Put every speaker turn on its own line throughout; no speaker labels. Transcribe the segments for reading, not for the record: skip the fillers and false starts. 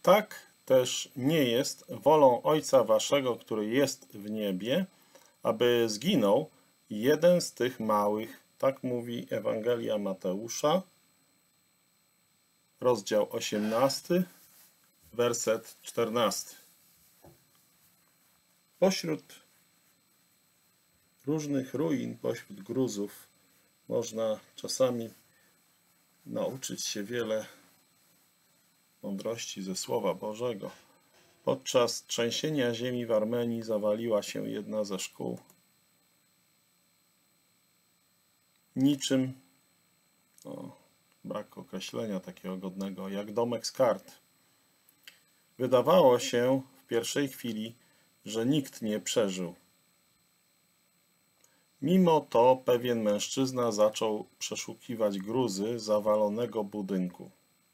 Tak też nie jest wolą Ojca waszego, który jest w niebie, aby zginął jeden z tych małych. Tak mówi Ewangelia Mateusza, rozdział 18, werset 14. Pośród różnych ruin, pośród gruzów można czasami nauczyć się wiele mądrości ze Słowa Bożego. Podczas trzęsienia ziemi w Armenii zawaliła się jedna ze szkół. Niczym, brak określenia takiego godnego, jak domek z kart. Wydawało się w pierwszej chwili, że nikt nie przeżył. Mimo to pewien mężczyzna zaczął przeszukiwać gruzy zawalonego budynku.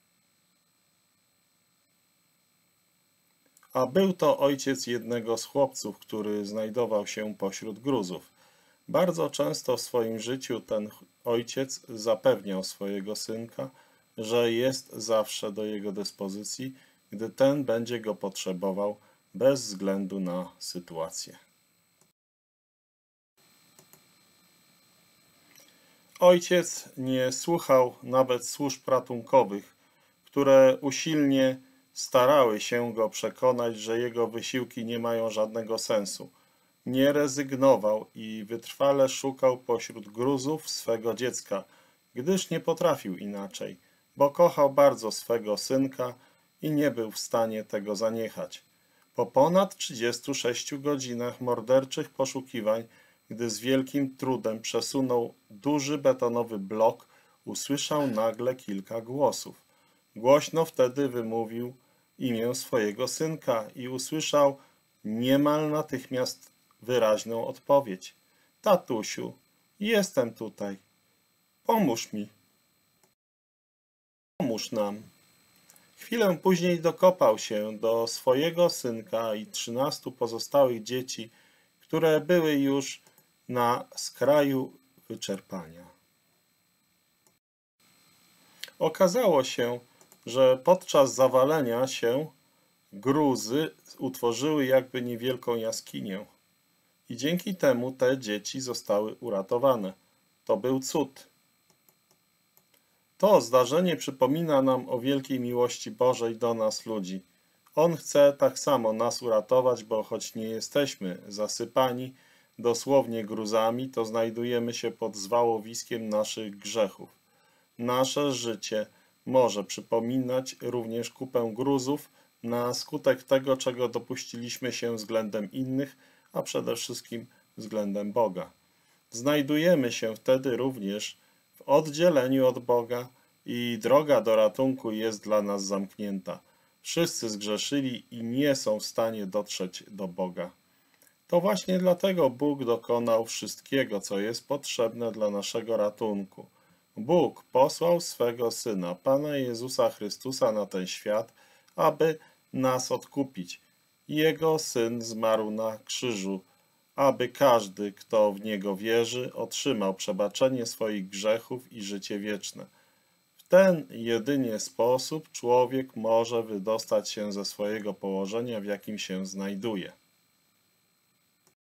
A był to ojciec jednego z chłopców, który znajdował się pośród gruzów. Bardzo często w swoim życiu ten ojciec zapewniał swojego synka, że jest zawsze do jego dyspozycji, gdy ten będzie go potrzebował, bez względu na sytuację. Ojciec nie słuchał nawet służb ratunkowych, które usilnie starały się go przekonać, że jego wysiłki nie mają żadnego sensu. Nie rezygnował i wytrwale szukał pośród gruzów swego dziecka, gdyż nie potrafił inaczej, bo kochał bardzo swego synka i nie był w stanie tego zaniechać. Po ponad 36 godzinach morderczych poszukiwań, gdy z wielkim trudem przesunął duży betonowy blok, usłyszał nagle kilka głosów. Głośno wtedy wymówił imię swojego synka i usłyszał niemal natychmiast wyraźną odpowiedź. Tatusiu, jestem tutaj. Pomóż mi. Pomóż nam. Chwilę później dokopał się do swojego synka i 13 pozostałych dzieci, które były już na skraju wyczerpania. Okazało się, że podczas zawalenia się gruzy utworzyły jakby niewielką jaskinię i dzięki temu te dzieci zostały uratowane. To był cud. To zdarzenie przypomina nam o wielkiej miłości Bożej do nas ludzi. On chce tak samo nas uratować, bo choć nie jesteśmy zasypani dosłownie gruzami, to znajdujemy się pod zwałowiskiem naszych grzechów. Nasze życie może przypominać również kupę gruzów na skutek tego, czego dopuściliśmy się względem innych, a przede wszystkim względem Boga. Znajdujemy się wtedy również w oddzieleniu od Boga i droga do ratunku jest dla nas zamknięta. Wszyscy zgrzeszyli i nie są w stanie dotrzeć do Boga. To właśnie dlatego Bóg dokonał wszystkiego, co jest potrzebne dla naszego ratunku. Bóg posłał swego Syna, Pana Jezusa Chrystusa na ten świat, aby nas odkupić. Jego Syn zmarł na krzyżu, aby każdy, kto w Niego wierzy, otrzymał przebaczenie swoich grzechów i życie wieczne. W ten jedynie sposób człowiek może wydostać się ze swojego położenia, w jakim się znajduje.